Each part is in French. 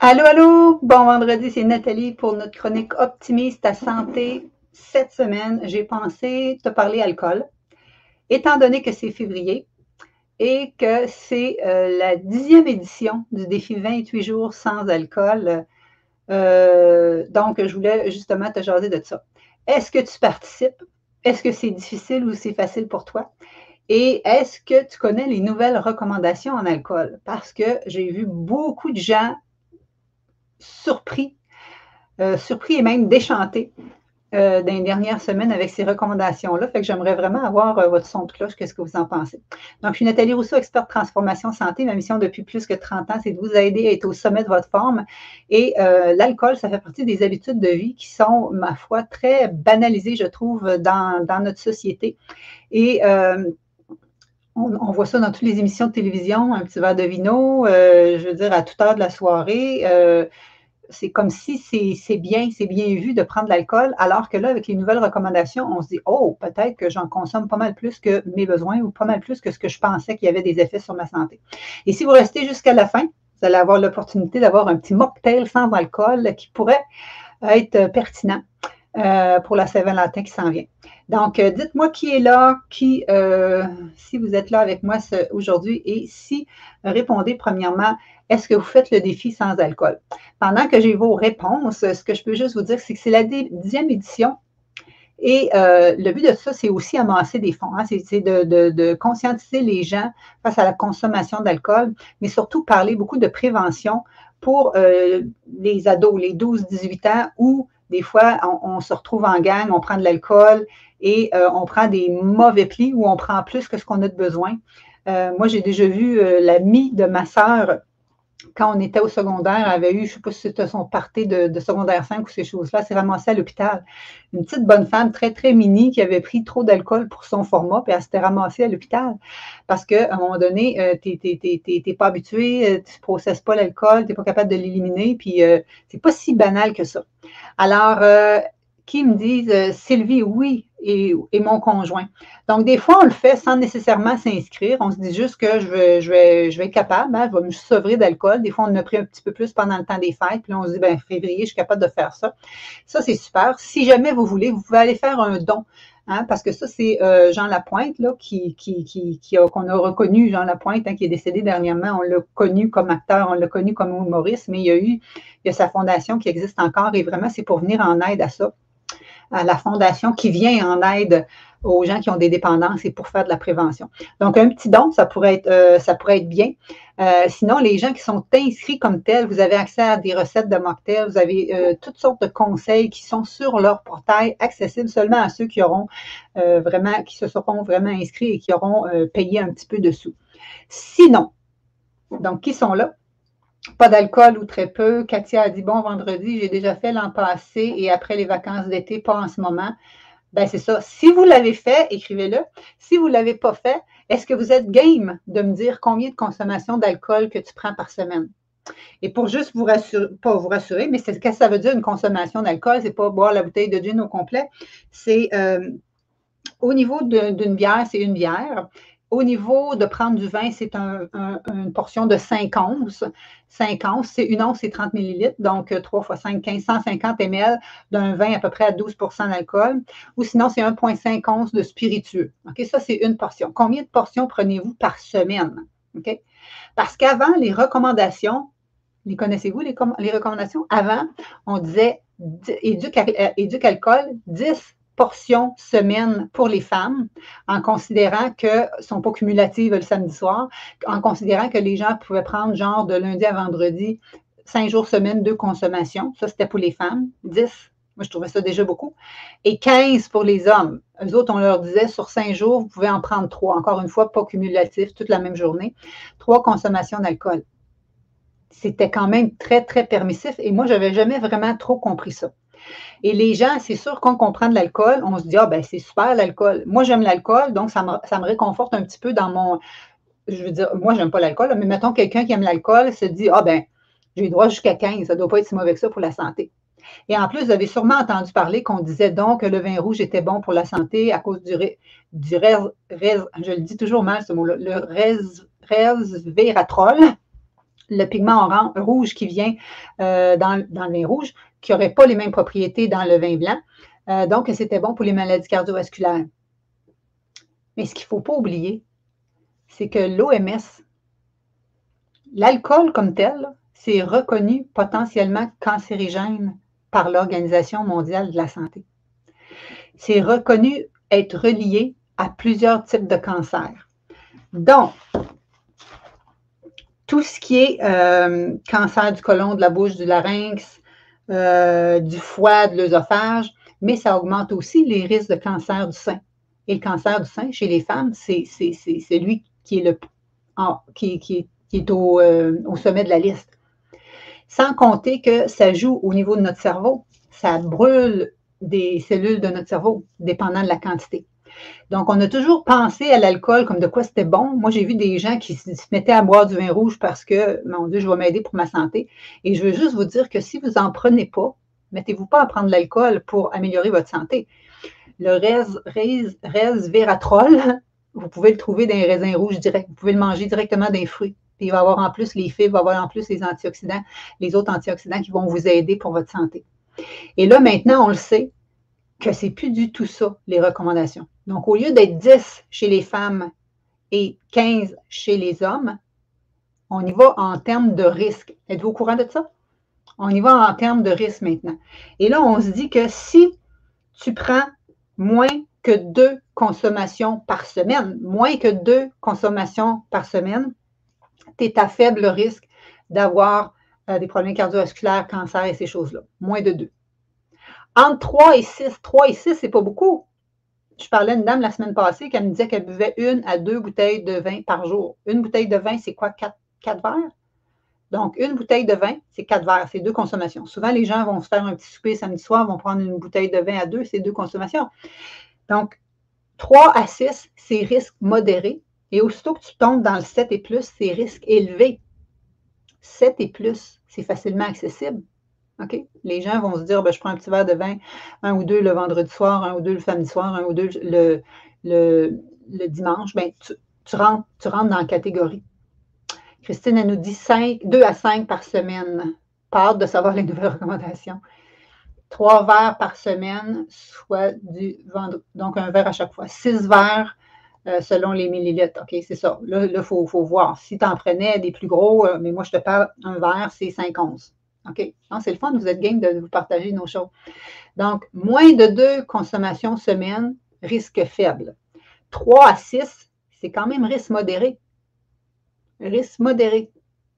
Allô, allô! Bon vendredi, c'est Nathalie pour notre chronique Optimise ta santé. Cette semaine, j'ai pensé te parler alcool, étant donné que c'est février et que c'est la 10e édition du défi 28 jours sans alcool. Donc, je voulais justement te jaser de ça. Est-ce que tu participes? Est-ce que c'est difficile ou c'est facile pour toi? Et est-ce que tu connais les nouvelles recommandations en alcool? Parce que j'ai vu beaucoup de gens surpris surpris et même déchanté dans les dernières semaines avec ces recommandations-là. Fait que j'aimerais vraiment avoir votre son de cloche. Qu'est-ce que vous en pensez? Donc, je suis Nathalie Rousseau, experte transformation santé. Ma mission depuis plus que 30 ans, c'est de vous aider à être au sommet de votre forme. Et l'alcool, ça fait partie des habitudes de vie qui sont, ma foi, très banalisées, je trouve, dans notre société. Et on voit ça dans toutes les émissions de télévision, un petit verre de vino, je veux dire, à toute heure de la soirée. C'est comme si c'est bien vu de prendre de l'alcool, alors que là, avec les nouvelles recommandations, on se dit, oh, peut-être que j'en consomme pas mal plus que mes besoins ou pas mal plus que ce que je pensais qu'il y avait des effets sur ma santé. Et si vous restez jusqu'à la fin, vous allez avoir l'opportunité d'avoir un petit mocktail sans alcool qui pourrait être pertinent pour la Saint-Valentin qui s'en vient. Donc, dites-moi qui est là, si vous êtes là avec moi aujourd'hui et si répondez premièrement, est-ce que vous faites le défi sans alcool? Pendant que j'ai vos réponses, ce que je peux juste vous dire, c'est que c'est la 10e édition et le but de ça, c'est aussi amasser des fonds. Hein? C'est de conscientiser les gens face à la consommation d'alcool, mais surtout parler beaucoup de prévention pour les ados, les 12-18 ans, où des fois, on se retrouve en gang, on prend de l'alcool et on prend des mauvais plis où on prend plus que ce qu'on a de besoin. Moi, j'ai déjà vu l'amie de ma sœur quand on était au secondaire, avait eu, je ne sais pas si c'était son party de secondaire 5 ou ces choses-là, s'est ramassée à l'hôpital. Une petite bonne femme très, très mini qui avait pris trop d'alcool pour son format, puis elle s'était ramassée à l'hôpital. Parce qu'à un moment donné, tu n'es pas habitué, tu ne processes pas l'alcool, tu n'es pas capable de l'éliminer, puis c'est pas si banal que ça. Alors, qui me disent Sylvie, oui, et mon conjoint. Donc, des fois, on le fait sans nécessairement s'inscrire. On se dit juste que je vais être capable, hein, je vais me sevrer d'alcool. Des fois, on en a pris un petit peu plus pendant le temps des fêtes. Puis là, on se dit, ben février, je suis capable de faire ça. Ça, c'est super. Si jamais vous voulez, vous pouvez aller faire un don. Hein, parce que ça, c'est Jean Lapointe, là, qu'on a reconnu, Jean Lapointe, hein, qui est décédé dernièrement. On l'a connu comme acteur, on l'a connu comme humoriste, mais il y a sa fondation qui existe encore et vraiment, c'est pour venir en aide à ça. À la fondation qui vient en aide aux gens qui ont des dépendances et pour faire de la prévention. Donc, un petit don, ça pourrait être bien. Sinon, les gens qui sont inscrits comme tels, vous avez accès à des recettes de mocktails, vous avez toutes sortes de conseils qui sont sur leur portail, accessibles seulement à ceux qui auront qui se seront vraiment inscrits et qui auront payé un petit peu de sous. Sinon, donc, qui sont là? Pas d'alcool ou très peu. Katia a dit, bon, vendredi, j'ai déjà fait l'an passé et après les vacances d'été, pas en ce moment. Ben c'est ça. Si vous l'avez fait, écrivez-le. Si vous ne l'avez pas fait, est-ce que vous êtes game de me dire combien de consommation d'alcool que tu prends par semaine? Et pour juste vous rassurer, pas vous rassurer, mais qu'est-ce que ça veut dire une consommation d'alcool? C'est pas boire la bouteille de gin au complet. C'est au niveau d'une bière, c'est une bière. Au niveau de prendre du vin, c'est une portion de 5 onces. 5 onces, c'est une once, c'est 30 millilitres. Donc, 3 fois 5, 15, 150 ml d'un vin à peu près à 12 d'alcool. Ou sinon, c'est 1,5 onces de spiritueux. OK, ça, c'est une portion. Combien de portions prenez-vous par semaine? OK? Parce qu'avant, les recommandations, les connaissez-vous, les recommandations? Avant, on disait éduque-alcool, 10 portions semaine pour les femmes, en considérant que ne sont pas cumulatives le samedi soir, en considérant que les gens pouvaient prendre genre de lundi à vendredi, 5 jours semaine, 2 consommations. Ça, c'était pour les femmes. 10, moi, je trouvais ça déjà beaucoup. Et 15 pour les hommes. Eux autres, on leur disait, sur 5 jours, vous pouvez en prendre 3. Encore une fois, pas cumulatif, toute la même journée. 3 consommations d'alcool. C'était quand même très, très permissif et moi, je n'avais jamais vraiment trop compris ça. Et les gens, c'est sûr qu'on comprend de l'alcool, on se dit, ah ben c'est super l'alcool. Moi, j'aime l'alcool, donc ça me réconforte un petit peu dans mon, je veux dire, moi, j'aime pas l'alcool, mais mettons quelqu'un qui aime l'alcool se dit, ah ben, j'ai droit jusqu'à 15, ça ne doit pas être si mauvais que ça pour la santé. Et en plus, vous avez sûrement entendu parler qu'on disait donc que le vin rouge était bon pour la santé à cause je le dis toujours mal ce mot-là, le resveratrol. le pigment rouge qui vient dans le vin rouge, qui n'aurait pas les mêmes propriétés dans le vin blanc. Donc, c'était bon pour les maladies cardiovasculaires. Mais ce qu'il ne faut pas oublier, c'est que l'OMS, l'alcool comme tel, c'est reconnu potentiellement cancérigène par l'Organisation mondiale de la santé. C'est reconnu être relié à plusieurs types de cancers. Donc, tout ce qui est cancer du côlon, de la bouche, du larynx, du foie, de l'œsophage, mais ça augmente aussi les risques de cancer du sein. Et le cancer du sein, chez les femmes, c'est celui qui est, qui est au sommet de la liste. Sans compter que ça joue au niveau de notre cerveau. Ça brûle des cellules de notre cerveau, dépendant de la quantité. Donc, on a toujours pensé à l'alcool comme de quoi c'était bon. Moi, j'ai vu des gens qui se mettaient à boire du vin rouge parce que, mon Dieu, je vais m'aider pour ma santé. Et je veux juste vous dire que si vous n'en prenez pas, mettez-vous pas à prendre de l'alcool pour améliorer votre santé. Le resveratrol, vous pouvez le trouver dans les raisins rouges direct. Vous pouvez le manger directement des fruits. Puis il va y avoir en plus les fibres, il va y avoir en plus les antioxydants, les autres antioxydants qui vont vous aider pour votre santé. Et là, maintenant, on le sait que c'est plus du tout ça, les recommandations. Donc, au lieu d'être 10 chez les femmes et 15 chez les hommes, on y va en termes de risque. Êtes-vous au courant de ça? On y va en termes de risque maintenant. Et là, on se dit que si tu prends moins que 2 consommations par semaine, tu es à faible risque d'avoir des problèmes cardiovasculaires, cancer et ces choses-là. Moins de 2. Entre 3 et 6. 3 et 6, c'est pas beaucoup. Je parlais à une dame la semaine passée qui me disait qu'elle buvait 1 à 2 bouteilles de vin par jour. Une bouteille de vin, c'est quoi? 4 verres? Donc, une bouteille de vin, c'est 4 verres. C'est 2 consommations. Souvent, les gens vont se faire un petit souper samedi soir, vont prendre une bouteille de vin à 2, c'est 2 consommations. Donc, 3 à 6, c'est risque modéré. Et aussitôt que tu tombes dans le 7 et plus, c'est risque élevé. 7 et plus, c'est facilement accessible. OK? Les gens vont se dire, ben, je prends un petit verre de vin, 1 ou 2 le vendredi soir, 1 ou 2 le samedi soir, 1 ou 2 le dimanche. Ben, tu rentres dans la catégorie. Christine, elle nous dit 2 à 5 par semaine. Pas hâte de savoir les nouvelles recommandations. 3 verres par semaine, soit du vendredi, donc un verre à chaque fois. 6 verres selon les millilitres. OK, c'est ça. Là, il faut voir. Si tu en prenais des plus gros, mais moi, je te parle, un verre, c'est 5 onces. OK? C'est le fun, vous êtes game de vous partager nos choses. Donc, moins de 2 consommations semaine, risque faible. 3 à 6, c'est quand même risque modéré. Risque modéré.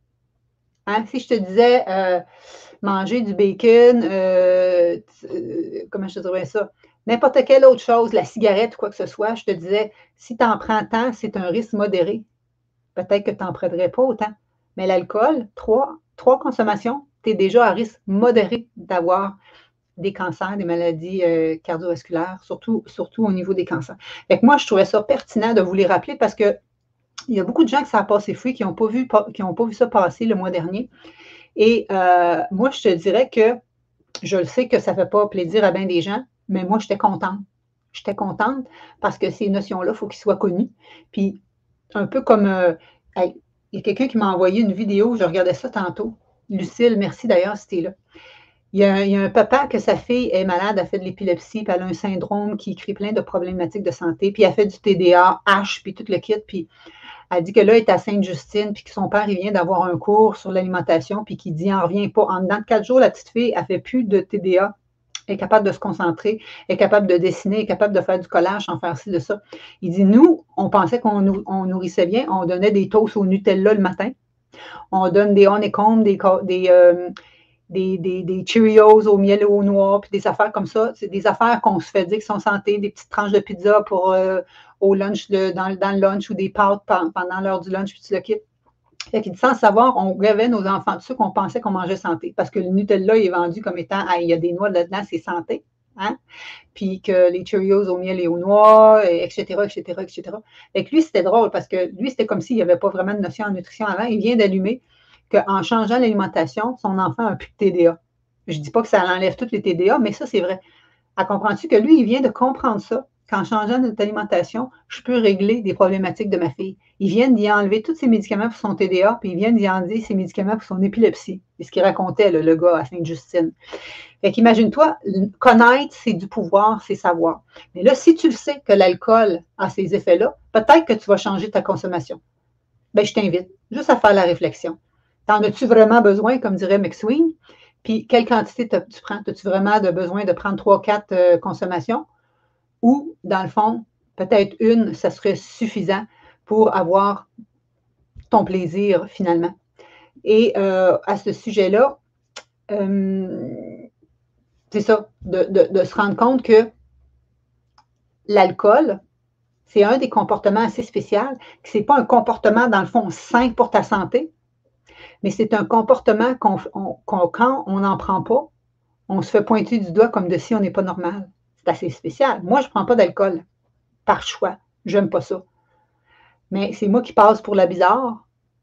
Hein? Si je te disais manger du bacon, comment je te dirais ça? N'importe quelle autre chose, la cigarette ou quoi que ce soit, je te disais, si tu en prends tant, c'est un risque modéré. Peut-être que tu n'en prendrais pas autant. Mais l'alcool, 3 consommations, tu es déjà à risque modéré d'avoir des cancers, des maladies cardiovasculaires, surtout au niveau des cancers. Fait que moi, je trouvais ça pertinent de vous les rappeler parce que il y a beaucoup de gens qui ça a passé fou, qui n'ont pas vu ça passer le mois dernier. Et moi, je te dirais que je le sais que ça ne fait pas plaisir à bien des gens, mais moi, j'étais contente. J'étais contente parce que ces notions-là, il faut qu'ils soient connus. Puis, un peu comme, il y a quelqu'un qui m'a envoyé une vidéo, je regardais ça tantôt. Lucille, merci d'ailleurs si tu es là. Il y a un papa que sa fille est malade, elle fait de l'épilepsie, puis elle a un syndrome qui crée plein de problématiques de santé, puis elle fait du TDA, H, puis tout le kit, puis elle dit que là, elle est à Sainte-Justine, puis que son père, il vient d'avoir un cours sur l'alimentation, puis qu'il dit, il n'en revient pas. En dedans de 4 jours, la petite fille, elle ne fait plus de TDA. Elle est capable de se concentrer, elle est capable de dessiner, elle est capable de faire du collage, sans faire ci, de ça. Il dit, nous, on pensait qu'on nourrissait bien, on donnait des toasts au Nutella le matin, on donne des honeycombs, des Cheerios au miel et aux noix, puis des affaires comme ça. C'est des affaires qu'on se fait dire qui sont santé, des petites tranches de pizza pour au lunch, dans le lunch, ou des pâtes pendant l'heure du lunch, puis tu le quittes. Fait qu'il dit, sans savoir, on gavait nos enfants de ça qu'on pensait qu'on mangeait santé. Parce que le Nutella est vendu comme étant, il y a des noix là-dedans, c'est santé. Hein? Puis que les Cheerios au miel et aux noix, etc., etc., etc. Fait que lui, c'était drôle parce que lui, c'était comme s'il n'y avait pas vraiment de notion en nutrition avant. Il vient d'allumer qu'en changeant l'alimentation, son enfant n'a plus de TDA. Je ne dis pas que ça enlève toutes les TDA, mais ça, c'est vrai. Comprends-tu que lui, il vient de comprendre ça qu'en changeant notre alimentation, je peux régler des problématiques de ma fille. Ils viennent d'y enlever tous ses médicaments pour son TDA, puis ils viennent d'y enlever ses médicaments pour son épilepsie. C'est ce qu'il racontait, le gars à Sainte-Justine. Fait qu'imagine-toi, connaître, c'est du pouvoir, c'est savoir. Mais là, si tu le sais que l'alcool a ces effets-là, peut-être que tu vas changer ta consommation. Ben, je t'invite juste à faire la réflexion. T'en as-tu vraiment besoin, comme dirait McSween? Puis, quelle quantité tu prends? As-tu vraiment besoin de prendre 3-4 consommations? Ou, dans le fond, peut-être une, ça serait suffisant pour avoir ton plaisir, finalement. Et à ce sujet-là, c'est ça, de se rendre compte que l'alcool, c'est un des comportements assez spéciaux, que ce n'est pas un comportement, dans le fond, sain pour ta santé, mais c'est un comportement quand on n'en prend pas, on se fait pointer du doigt comme de si on n'est pas normal. C'est assez spécial. Moi, je ne prends pas d'alcool par choix. J'aime pas ça. Mais c'est moi qui passe pour la bizarre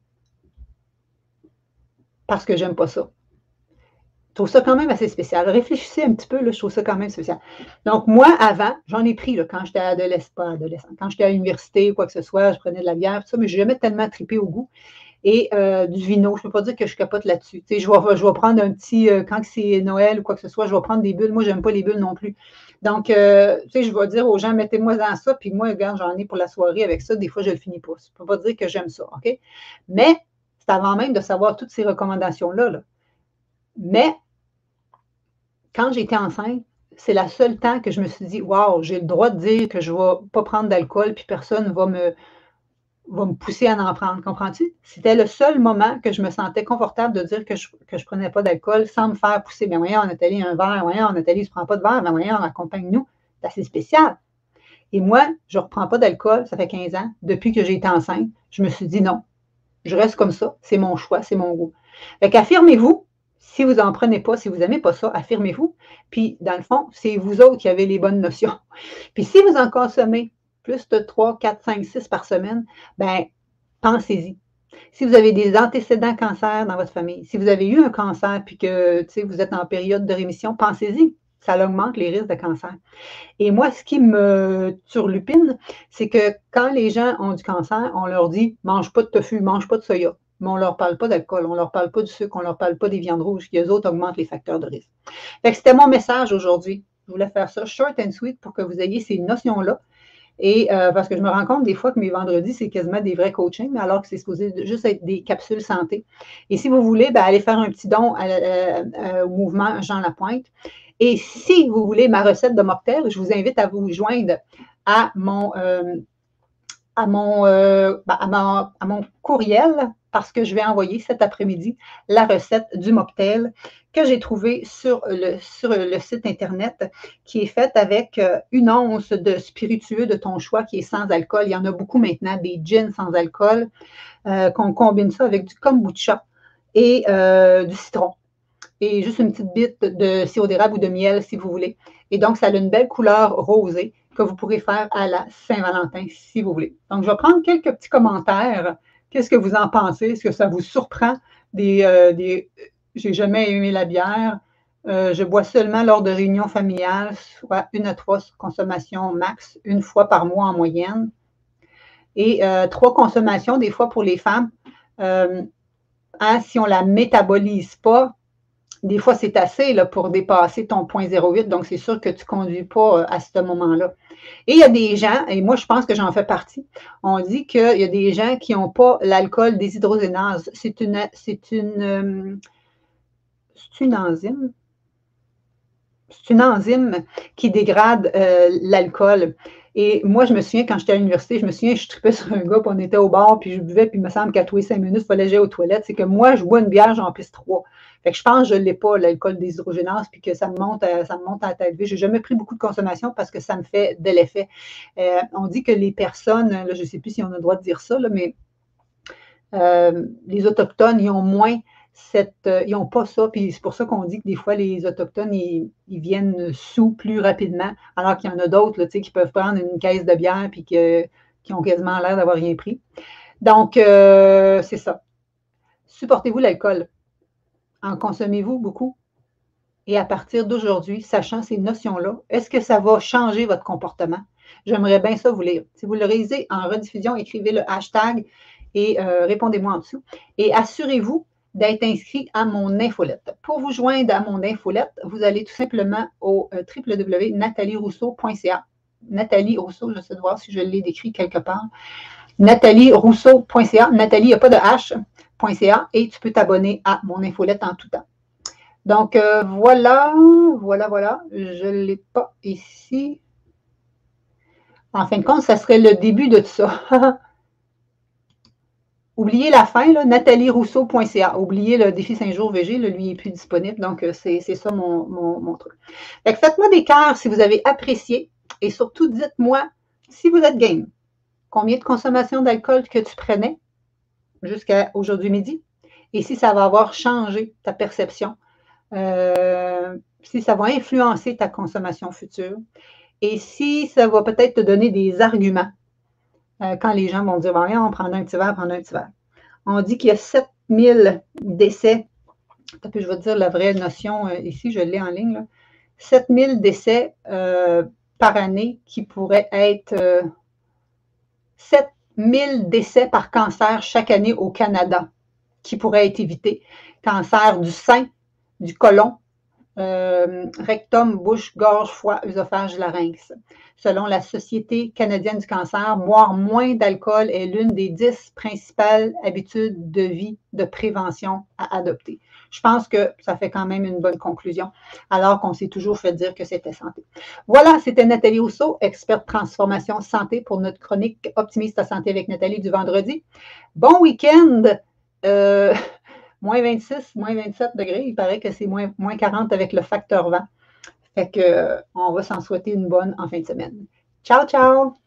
parce que j'aime pas ça. Je trouve ça quand même assez spécial. Réfléchissez un petit peu, là, je trouve ça quand même spécial. Donc, moi, avant, j'en ai pris là, quand j'étais adolescent, quand j'étais à l'université ou quoi que ce soit, je prenais de la bière, tout ça, mais je n'ai jamais tellement trippé au goût. Et du vino, je ne peux pas dire que je capote là-dessus. Tu sais, je vais prendre un petit, quand c'est Noël ou quoi que ce soit, je vais prendre des bulles. Moi, je n'aime pas les bulles non plus. Donc, tu sais, je vais dire aux gens, mettez-moi dans ça, puis moi, regarde, j'en ai pour la soirée avec ça. Des fois, je ne le finis pas. Je ne peux pas dire que j'aime ça, OK? Mais, c'est avant même de savoir toutes ces recommandations-là. Là. Mais, quand j'étais enceinte, c'est le seul temps que je me suis dit, waouh, j'ai le droit de dire que je ne vais pas prendre d'alcool, puis personne ne va me pousser à en prendre, comprends-tu? C'était le seul moment que je me sentais confortable de dire que je ne prenais pas d'alcool sans me faire pousser. Ben voyons, Nathalie, un verre, voyons, Nathalie, tu ne prends pas de verre, ben voyons, accompagne-nous. C'est assez spécial. Et moi, je ne reprends pas d'alcool, ça fait 15 ans. Depuis que j'ai été enceinte, je me suis dit non, je reste comme ça, c'est mon choix, c'est mon goût. Fait qu'affirmez-vous, si vous n'en prenez pas, si vous n'aimez pas ça, affirmez-vous. Puis, dans le fond, c'est vous autres qui avez les bonnes notions. Puis, si vous en consommez plus de 3, 4, 5, 6 par semaine, ben pensez-y. Si vous avez des antécédents cancer dans votre famille, si vous avez eu un cancer puis que vous êtes en période de rémission, pensez-y. Ça augmente les risques de cancer. Et moi, ce qui me turlupine, c'est que quand les gens ont du cancer, on leur dit mange pas de tofu, mange pas de soya. Mais on ne leur parle pas d'alcool, on ne leur parle pas du sucre, on ne leur parle pas des viandes rouges, qui eux autres augmentent les facteurs de risque. Fait que c'était mon message aujourd'hui. Je voulais faire ça short and sweet pour que vous ayez ces notions-là. Et parce que je me rends compte des fois que mes vendredis, c'est quasiment des vrais coachings, alors que c'est supposé juste être des capsules santé. Et si vous voulez, ben, allez faire un petit don au mouvement Jean Lapointe. Et si vous voulez ma recette de mocktail, je vous invite à vous joindre à mon courriel parce que je vais envoyer cet après-midi la recette du mocktail que j'ai trouvé sur le site Internet qui est faite avec une once de spiritueux de ton choix qui est sans alcool. Il y en a beaucoup maintenant, des gins sans alcool, qu'on combine ça avec du kombucha et du citron. Et juste une petite bite de sirop d'érable ou de miel si vous voulez. Et donc, ça a une belle couleur rosée que vous pourrez faire à la Saint-Valentin si vous voulez. Donc, je vais prendre quelques petits commentaires. Qu'est-ce que vous en pensez? Est-ce que ça vous surprend? J'ai jamais aimé la bière. Je bois seulement lors de réunions familiales, soit 1 à 3 consommations max, une fois par mois en moyenne. Et 3 consommations, des fois pour les femmes. Si on ne la métabolise pas, des fois, c'est assez là, pour dépasser ton 0,08, donc c'est sûr que tu ne conduis pas à ce moment-là. Et il y a des gens, et moi je pense que j'en fais partie, on dit qu'il y a des gens qui n'ont pas l'alcool déshydrogénase. C'est une enzyme? C'est une enzyme qui dégrade l'alcool. Et moi, je me souviens, quand j'étais à l'université, je tripais sur un gars, puis on était au bar, puis je buvais, puis il me semble qu'à tous les 5 minutes, il fallait que j'aille aux toilettes. C'est que moi, je bois une bière, j'en pisse 3. Fait que je pense que je ne l'ai pas, l'alcool déshydrogénase, puis que ça me monte à la tête. Je n'ai jamais pris beaucoup de consommation parce que ça me fait de l'effet. On dit que les personnes, là, je ne sais plus si on a le droit de dire ça, là, mais les Autochtones, ils ont moins ils n'ont pas ça, puis c'est pour ça qu'on dit que des fois, les Autochtones, ils viennent sous plus rapidement, alors qu'il y en a d'autres là, qui peuvent prendre une caisse de bière puis qui ont quasiment l'air d'avoir rien pris. Donc, c'est ça. Supportez-vous l'alcool? En consommez-vous beaucoup? Et à partir d'aujourd'hui, sachant ces notions-là, est-ce que ça va changer votre comportement? J'aimerais bien ça vous lire. Si vous le lisez en rediffusion, écrivez le hashtag et répondez-moi en dessous. Et assurez-vous d'être inscrit à mon infolette. Pour vous joindre à mon infolette, vous allez tout simplement au www.natalierousseau.ca. Nathalie Rousseau, je sais de voir si je l'ai décrit quelque part. natalierousseau.ca. Nathalie, il n'y a pas de H.ca et tu peux t'abonner à mon infolette en tout temps. Donc, voilà. Je ne l'ai pas ici. En fin de compte, ça serait le début de tout ça. Oubliez la fin, natalierousseau.ca. Oubliez le défi 5 jours VG, lui, il n'est plus disponible. Donc, c'est ça mon truc. Faites-moi des cœurs si vous avez apprécié. Et surtout, dites-moi si vous êtes game. Combien de consommation d'alcool que tu prenais jusqu'à aujourd'hui midi? Et si ça va avoir changé ta perception, si ça va influencer ta consommation future, et si ça va peut-être te donner des arguments quand les gens vont dire, on prend un petit verre, On dit qu'il y a 7000 décès, je vais te dire la vraie notion ici, je l'ai en ligne, là. 7000 décès par année qui pourraient être 7000 décès par cancer chaque année au Canada qui pourraient être évités. Cancer du sein, du côlon, rectum, bouche, gorge, foie, œsophage, larynx. Selon la Société canadienne du cancer, boire moins d'alcool est l'une des 10 principales habitudes de vie de prévention à adopter. Je pense que ça fait quand même une bonne conclusion, alors qu'on s'est toujours fait dire que c'était santé. Voilà, c'était Nathalie Rousseau, experte transformation santé pour notre chronique Optimiste à santé avec Nathalie du vendredi. Bon week-end! Moins 26, moins 27 degrés, il paraît que c'est moins 40 avec le facteur vent. Fait que on va s'en souhaiter une bonne en fin de semaine. Ciao, ciao!